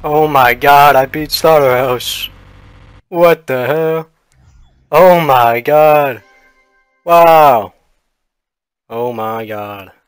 Oh my god, I beat Slaughterhouse. What the hell? Oh my god. Wow. Oh my god.